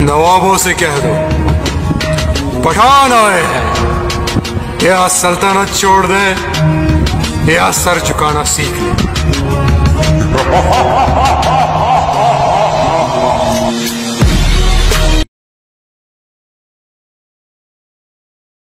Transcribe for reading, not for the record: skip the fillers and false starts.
नवाबों से कह दो पठान आए हैं, या सल्तनत छोड़ दे या सर झुकाना सीख ले।